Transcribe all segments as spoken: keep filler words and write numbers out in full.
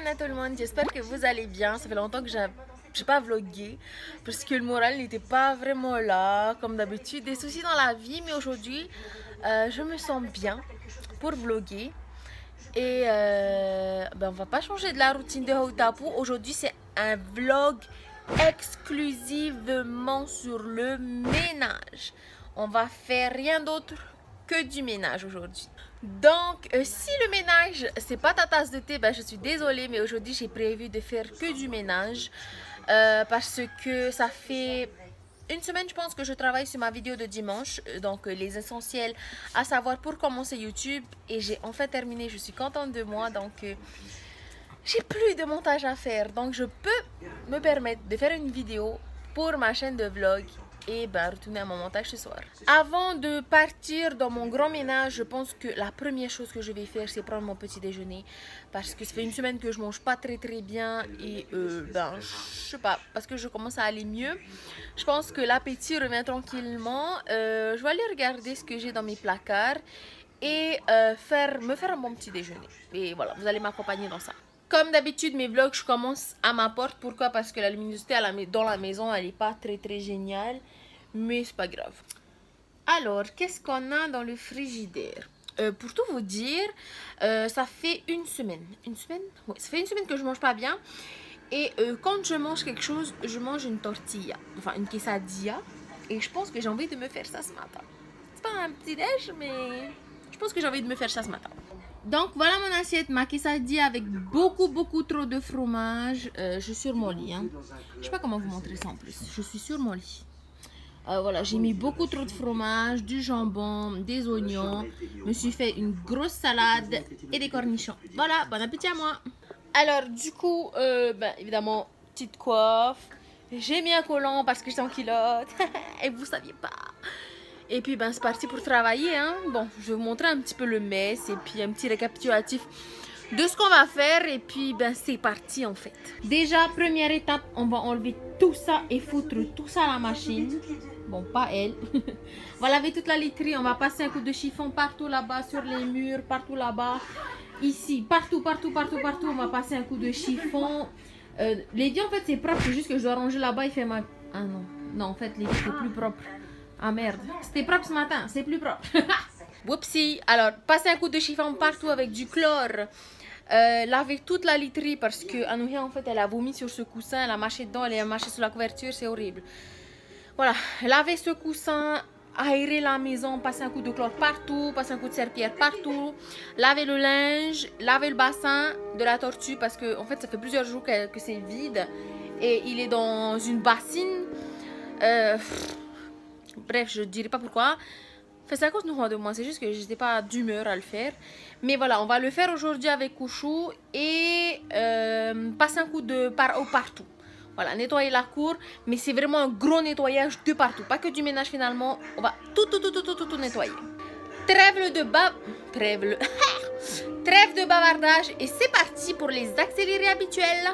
à tout le monde, j'espère que vous allez bien. Ça fait longtemps que j'ai pas vlogué parce que le moral n'était pas vraiment là comme d'habitude. Des soucis dans la vie, mais aujourd'hui euh, je me sens bien pour vloguer. Et euh, ben on va pas changer de la routine de Hautapou. Aujourd'hui c'est un vlog exclusivement sur le ménage. On va faire rien d'autre que du ménage aujourd'hui. Donc euh, si le ménage c'est pas ta tasse de thé, ben je suis désolée, mais aujourd'hui j'ai prévu de faire que du ménage euh, parce que ça fait une semaine je pense que je travaille sur ma vidéo de dimanche, donc euh, les essentiels à savoir pour commencer YouTube, et j'ai enfin terminé. Je suis contente de moi, donc euh, j'ai plus de montage à faire, donc je peux me permettre de faire une vidéo pour ma chaîne de vlog et ben, retourner à mon montage ce soir. Avant de partir dans mon grand ménage, je pense que la première chose que je vais faire c'est prendre mon petit déjeuner, parce que ça fait une semaine que je mange pas très très bien et euh, ben je sais pas, parce que je commence à aller mieux. Je pense que l'appétit revient tranquillement. Euh, je vais aller regarder ce que j'ai dans mes placards et euh, faire, me faire un bon petit déjeuner. Et voilà, vous allez m'accompagner dans ça. Comme d'habitude, mes vlogs, je commence à ma porte. Pourquoi? Parce que la luminosité à la, dans la maison, elle n'est pas très très géniale. Mais c'est pas grave. Alors, qu'est-ce qu'on a dans le frigidaire? euh, Pour tout vous dire, euh, ça fait une semaine. Une semaine? Oui, ça fait une semaine que je mange pas bien. Et euh, quand je mange quelque chose, je mange une tortilla. Enfin, une quesadilla. Et je pense que j'ai envie de me faire ça ce matin. C'est pas un petit déj, mais je pense que j'ai envie de me faire ça ce matin. Donc voilà mon assiette, ma quesadilla avec beaucoup beaucoup trop de fromage. Euh, je suis sur mon lit, hein. Je sais pas comment vous montrer ça en plus. Je suis sur mon lit. Euh, voilà, j'ai mis beaucoup trop de fromage, du jambon, des oignons. Je me suis fait une grosse salade et des cornichons. Voilà, bon appétit à moi. Alors du coup, euh, ben, évidemment, petite coiffe. J'ai mis un collant parce que j'étais en culotte. Et vous saviez pas. Et puis ben c'est parti pour travailler, hein. Bon, je vais vous montrer un petit peu le mess et puis un petit récapitulatif de ce qu'on va faire. Et puis ben c'est parti en fait. Déjà, première étape, on va enlever tout ça et foutre tout ça à la machine. Bon, pas elle. On va laver toute la literie, on va passer un coup de chiffon partout là-bas, sur les murs, partout là-bas, ici, partout, partout, partout, partout. On va passer un coup de chiffon. Euh, l'évier en fait c'est propre, c'est juste que je dois ranger là-bas, il fait mal. Ah non, non en fait l'évier c'est plus propre. Ah merde, c'était propre ce matin, c'est plus propre. Whoopsie. Alors, passer un coup de chiffon partout avec du chlore. Euh, laver toute la literie parce que Anouhia en fait elle a vomi sur ce coussin, elle a mâché dedans, elle a mâché sur la couverture, c'est horrible. Voilà, laver ce coussin, aérer la maison, passer un coup de chlore partout, passer un coup de serpillière partout, laver le linge, laver le bassin de la tortue parce que en fait ça fait plusieurs jours que, que c'est vide et il est dans une bassine. Euh, Bref, je ne dirai pas pourquoi. Enfin, c'est à cause de moi, c'est juste que j'étais pas d'humeur à le faire. Mais voilà, on va le faire aujourd'hui avec Kouchou et euh, passer un coup de par oh, partout. Voilà, nettoyer la cour, mais c'est vraiment un gros nettoyage de partout. Pas que du ménage finalement, on va tout, tout, tout, tout, tout, tout, tout nettoyer. Trêve de bas... Trêve le... Trêve de bavardage et c'est parti pour les accélérés habituels.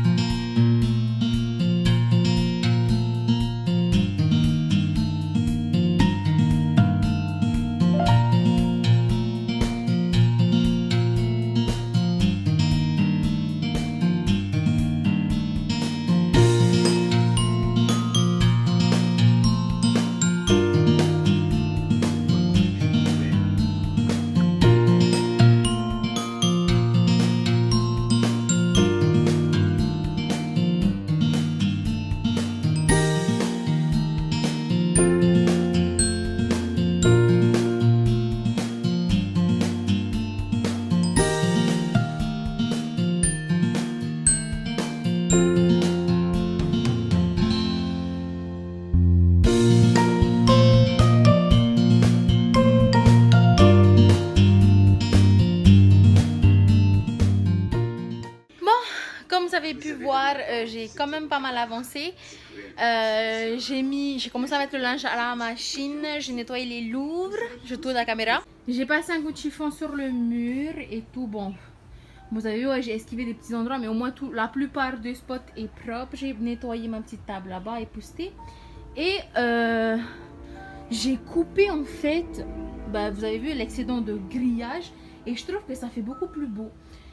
Pu voir, euh, j'ai quand même pas mal avancé. Euh, j'ai mis, j'ai commencé à mettre le linge à la machine, j'ai nettoyé les louvres, je tourne la caméra. J'ai passé un coup de chiffon sur le mur et tout. Bon, vous avez vu, ouais, j'ai esquivé des petits endroits, mais au moins tout, la plupart des spots est propre. J'ai nettoyé ma petite table là-bas, époussée. Et euh, j'ai coupé en fait, bah, vous avez vu l'excédent de grillage et je trouve que ça fait beaucoup plus beau.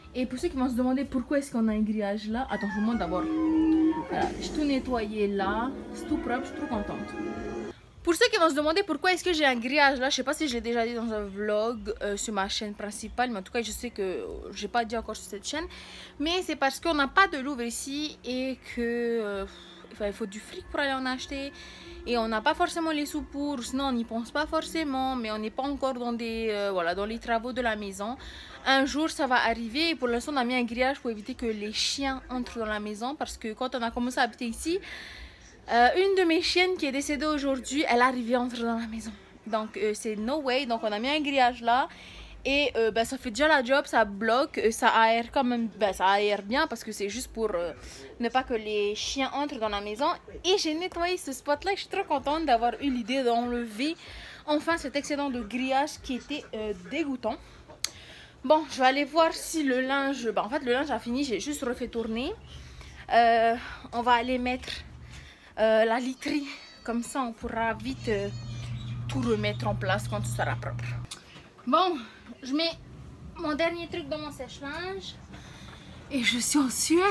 Et pour ceux qui vont se demander pourquoi est-ce qu'on a un grillage là, attends, je vous montre d'abord. Voilà, j'ai tout nettoyé là, c'est tout propre, je suis trop contente. Pour ceux qui vont se demander pourquoi est-ce que j'ai un grillage là, je sais pas si je l'ai déjà dit dans un vlog euh, sur ma chaîne principale, mais en tout cas je sais que j'ai pas dit encore sur cette chaîne. Mais c'est parce qu'on n'a pas de Louvre ici et que euh, enfin, il faut du fric pour aller en acheter. Et on n'a pas forcément les sous pour, sinon on n'y pense pas forcément, mais on n'est pas encore dans, des, euh, voilà, dans les travaux de la maison. Un jour ça va arriver et pour l'instant on a mis un grillage pour éviter que les chiens entrent dans la maison parce que quand on a commencé à habiter ici, euh, une de mes chiennes qui est décédée aujourd'hui, elle arrivait à entrer dans la maison. Donc euh, c'est no way, donc on a mis un grillage là. Et euh, ben, ça fait déjà la job, ça bloque, ça aère quand même, ben, ça aère bien parce que c'est juste pour euh, ne pas que les chiens entrent dans la maison. Et j'ai nettoyé ce spot là, je suis trop contente d'avoir eu l'idée d'enlever enfin cet excédent de grillage qui était euh, dégoûtant. Bon, je vais aller voir si le linge, ben, en fait le linge a fini, j'ai juste refait tourner. Euh, on va aller mettre euh, la literie, comme ça on pourra vite euh, tout remettre en place quand tout sera propre. Bon, je mets mon dernier truc dans mon sèche-linge et je suis en sueur.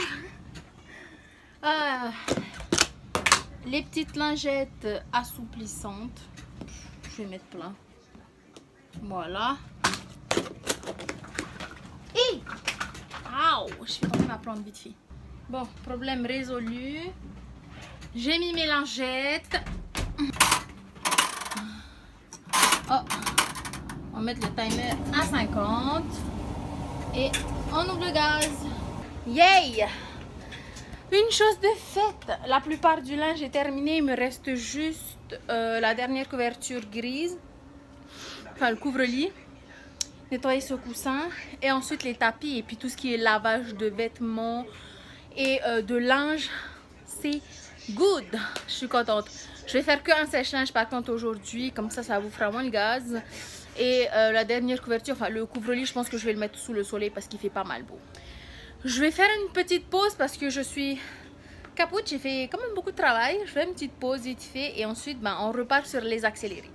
Euh, les petites lingettes assouplissantes, je vais mettre plein. Voilà. Et Aouh, je vais tomber ma plante vite fait. Bon, problème résolu. J'ai mis mes lingettes. Oh. On va mettre le timer à cinquante et on ouvre le gaz. Yay! Une chose de faite, la plupart du linge est terminé, il me reste juste euh, la dernière couverture grise, enfin le couvre-lit, nettoyer ce coussin et ensuite les tapis et puis tout ce qui est lavage de vêtements et euh, de linge, c'est good. Je suis contente. Je vais faire qu'un sèche-linge par contre aujourd'hui, comme ça ça vous fera moins le gaz. Et euh, la dernière couverture, enfin le couvre-lit, je pense que je vais le mettre sous le soleil parce qu'il fait pas mal beau. Je vais faire une petite pause parce que je suis capote, j'ai fait quand même beaucoup de travail. Je fais une petite pause vite fait et ensuite ben, on repart sur les accélérés.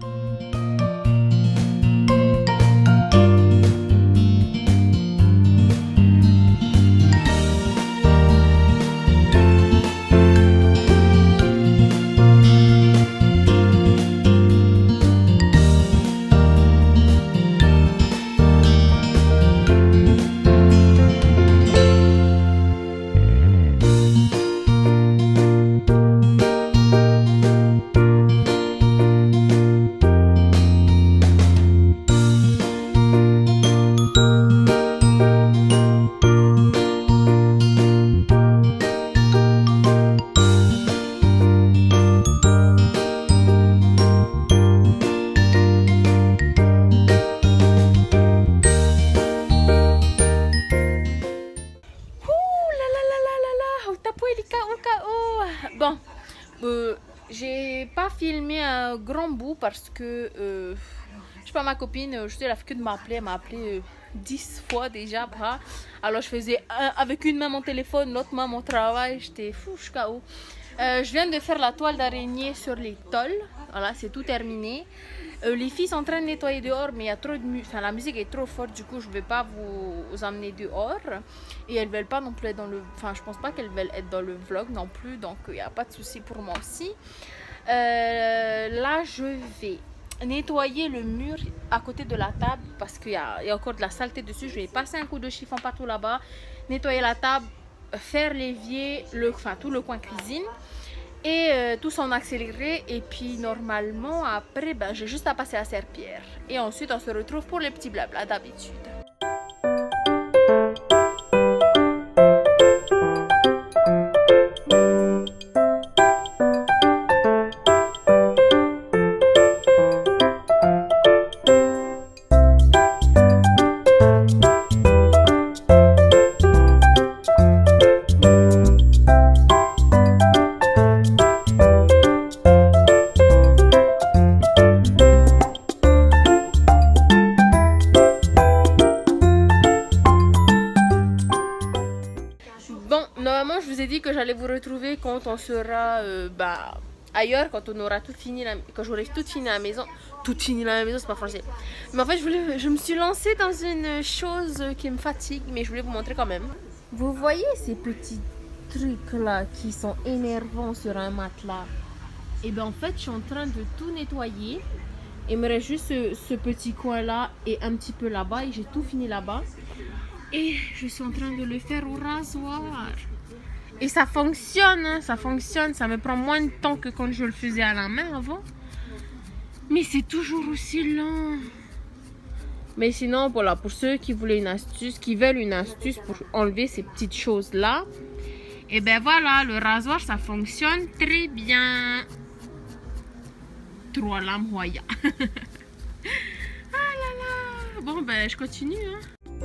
Bon, euh, j'ai pas filmé un grand bout parce que euh, je sais pas, ma copine, je sais, elle a fait que de m'appeler, elle m'a appelé euh, dix fois déjà. Bah. Alors je faisais un, avec une main mon téléphone, l'autre main mon travail, j'étais fou, je suis K O. Euh, je viens de faire la toile d'araignée sur les tôles, voilà, c'est tout terminé. Euh, les filles sont en train de nettoyer dehors, mais il y a trop de musique, enfin la musique est trop forte, du coup je vais pas vous, vous emmener dehors. Et elles veulent pas non plus être dans le, enfin je pense pas qu'elles veulent être dans le vlog non plus, donc il n'y a pas de souci pour moi aussi. Euh, là je vais nettoyer le mur à côté de la table parce qu'il y, y a encore de la saleté dessus. Je vais passer un coup de chiffon partout là-bas, nettoyer la table, faire l'évier, le, enfin tout le coin cuisine. Et euh, tout en accéléré. Et puis normalement après ben, j'ai juste à passer à serpillère. Et ensuite on se retrouve pour les petits blabla d'habitude. Que j'allais vous retrouver quand on sera euh, bah, ailleurs quand on aura tout fini, la... quand j'aurai tout fini à la maison. Tout fini à la maison, c'est pas français. Mais en fait, je, voulais... je me suis lancée dans une chose qui me fatigue, mais je voulais vous montrer quand même. Vous voyez ces petits trucs là qui sont énervants sur un matelas? Et bien en fait, je suis en train de tout nettoyer. Il me reste juste ce, ce petit coin là et un petit peu là-bas, et j'ai tout fini là-bas. Et je suis en train de le faire au rasoir. Et ça fonctionne, hein, ça fonctionne. Ça me prend moins de temps que quand je le faisais à la main avant. Mais c'est toujours aussi lent. Mais sinon, voilà, pour ceux qui voulaient une astuce, qui veulent une astuce pour enlever ces petites choses-là, et ben voilà, le rasoir, ça fonctionne très bien. Trois lames Hoya. Ah là là. Bon, ben, je continue, hein.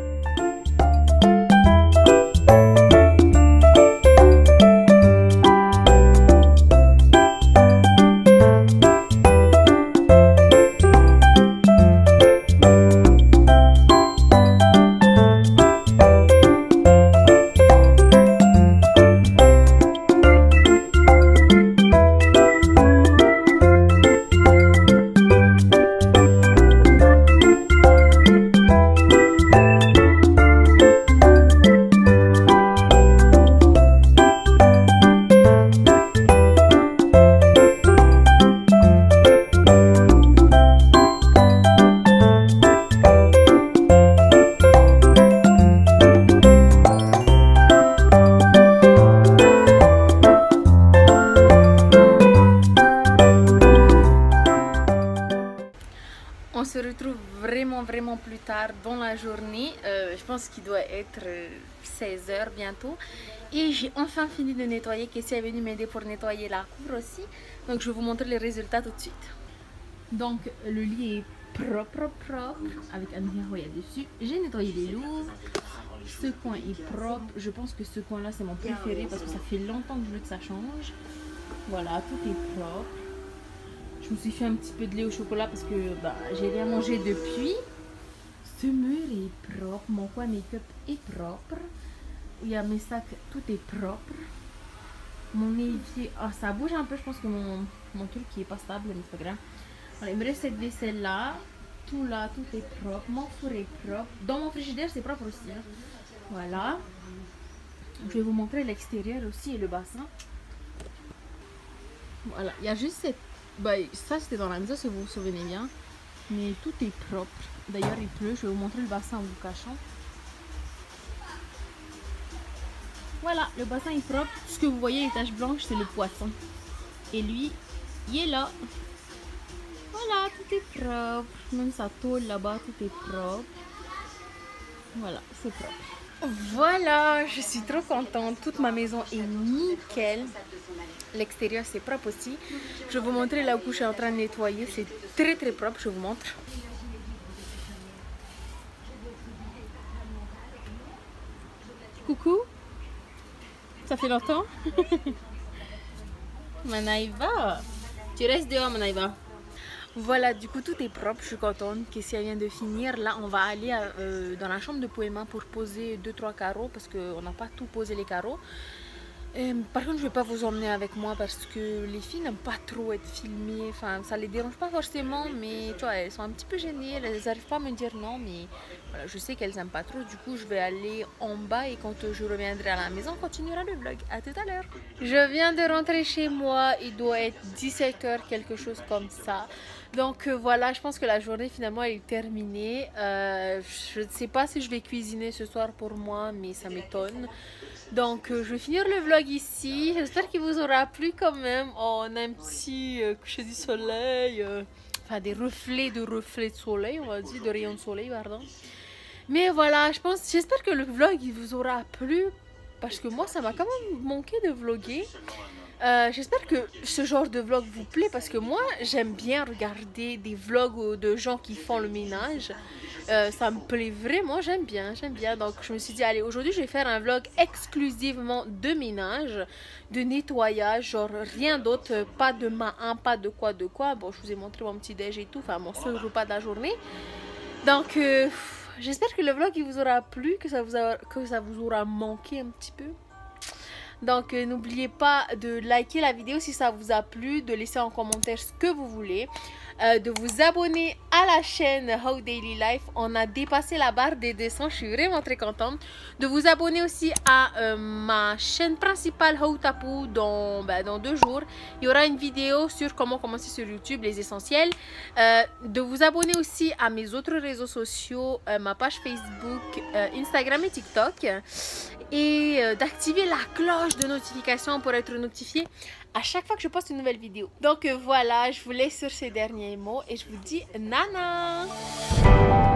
On se retrouve vraiment vraiment plus tard dans la journée, euh, je pense qu'il doit être seize heures bientôt, et j'ai enfin fini de nettoyer. Kessie est venue m'aider pour nettoyer la cour aussi, donc je vais vous montrer les résultats tout de suite. Donc le lit est propre propre propre avec un Hoya dessus. J'ai nettoyé les louves, ce coin est propre, je pense que ce coin là c'est mon préféré parce que ça fait longtemps que je veux que ça change. Voilà, tout est propre. Je me suis fait un petit peu de lait au chocolat parce que bah, j'ai rien mangé depuis. Ce mur est propre, mon coin make-up est propre. Il y a mes sacs, tout est propre. Mon évier, ah, ça bouge un peu, je pense que mon, mon truc qui est pas stable, mais c'est pas grave. Voilà, il me reste cette vaisselle là, tout là, tout est propre, mon four est propre. Dans mon frigidaire, c'est propre aussi. Hein. Voilà. Je vais vous montrer l'extérieur aussi et le bassin. Voilà, il y a juste cette... Bah, ça c'était dans la maison si vous vous souvenez bien, mais tout est propre. D'ailleurs il pleut, je vais vous montrer le bassin en vous cachant. Voilà, le bassin est propre. Ce que vous voyez les taches blanches, c'est le poisson, et lui il est là. Voilà, tout est propre, même sa tôle là-bas, tout est propre. Voilà, c'est propre. Voilà, je suis trop contente, toute ma maison est nickel. L'extérieur c'est propre aussi. Je vais vous montrer là où je suis en train de nettoyer. C'est très très propre, je vous montre. Coucou. Ça fait longtemps. Manaïva. Tu restes dehors Manaïva. Voilà, du coup tout est propre, je suis contente. Kessie vient de finir. Là on va aller euh, dans la chambre de Poema pour poser deux trois carreaux parce qu'on n'a pas tout posé les carreaux. Euh, par contre je vais pas vous emmener avec moi parce que les filles n'aiment pas trop être filmées, enfin ça les dérange pas forcément, mais tu vois elles sont un petit peu gênées, elles n'arrivent pas à me dire non, mais voilà, je sais qu'elles n'aiment pas trop, du coup je vais aller en bas et quand je reviendrai à la maison on continuera le vlog. À tout à l'heure. Je viens de rentrer chez moi, il doit être dix-sept heures, quelque chose comme ça. Donc euh, voilà, je pense que la journée finalement elle est terminée. Euh, je ne sais pas si je vais cuisiner ce soir pour moi, mais ça m'étonne. Donc euh, je vais finir le vlog ici. J'espère qu'il vous aura plu quand même. Oh, on a un petit euh, coucher du soleil. Euh, enfin des reflets de reflets de soleil, on va dire, de rayons de soleil, pardon. Mais voilà, je pense, j'espère que le vlog il vous aura plu. Parce que moi ça m'a quand même manqué de vlogger. Euh, J'espère que ce genre de vlog vous plaît parce que moi j'aime bien regarder des vlogs de gens qui font le ménage. Euh, ça me plaît vraiment, j'aime bien, j'aime bien. Donc je me suis dit allez, aujourd'hui je vais faire un vlog exclusivement de ménage, de nettoyage, genre rien d'autre, pas de main, pas de quoi de quoi. Bon, je vous ai montré mon petit déj et tout, enfin mon seul repas de la journée. Donc euh, j'espère que le vlog il vous aura plu, que ça vous, a, que ça vous aura manqué un petit peu. Donc euh, n'oubliez pas de liker la vidéo si ça vous a plu, de laisser en commentaire ce que vous voulez, euh, de vous abonner à la chaîne How Daily Life. On a dépassé la barre des deux cents, je suis vraiment très contente. De vous abonner aussi à euh, ma chaîne principale How Tapu. Dans, ben, dans deux jours, il y aura une vidéo sur comment commencer sur YouTube, les essentiels. Euh, de vous abonner aussi à mes autres réseaux sociaux, euh, ma page Facebook, euh, Instagram et TikTok. Et euh, d'activer la cloche de notification pour être notifié à chaque fois que je poste une nouvelle vidéo. Donc euh, voilà, je vous laisse sur ces derniers mots et je vous dis nana.